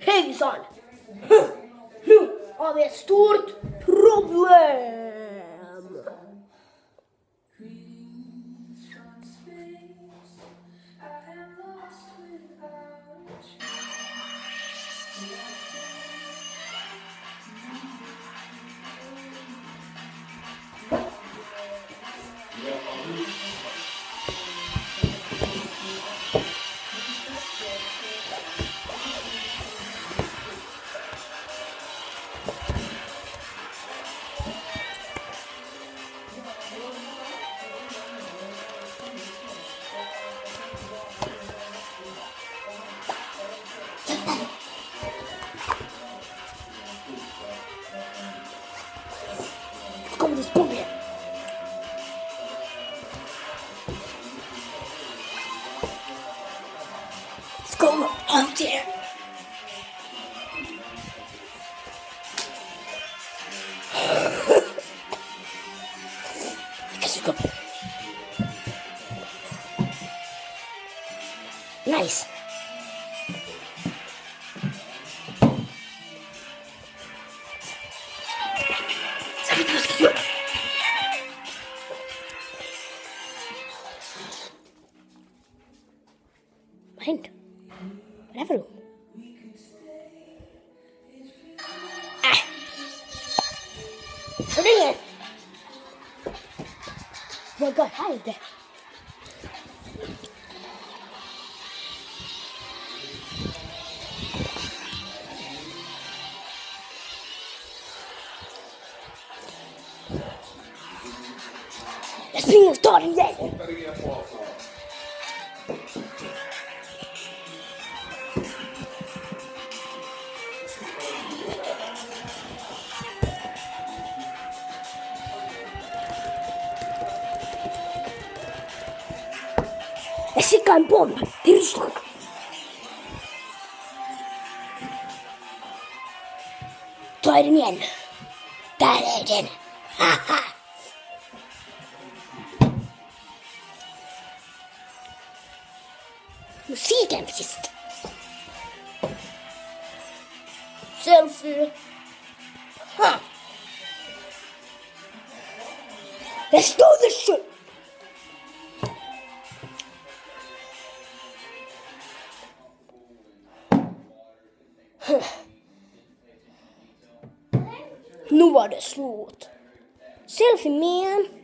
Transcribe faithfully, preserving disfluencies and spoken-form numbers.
Hejsan! Nu har vi ett stort problem! Kom dit, kom hier. Let's go out there. Qu'est-ce que c'est? Nice. Ça fait tout ce qu'il y a. Mind. Whatever. Ah. What are you? Oh my god, hide. Jag springer och tar den igen. Jag skickar en bomb till Ryssland. Ta den igen. Där är den. Haha. Musiken sist. Selfie. Ha. Let's do this shit. Nu var det slut. Selfie man.